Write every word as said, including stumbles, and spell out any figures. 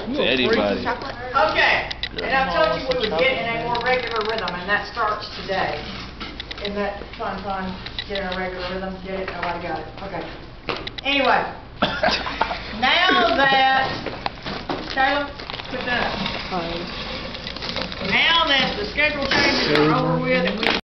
to anybody. Okay, and I told you we would get in a more regular rhythm, and that starts today. Isn't that fun, fun? Get in a regular rhythm, get it? Nobody got it. Okay. Anyway, now that, Caleb, put that up. Now that the schedule changes are over with and we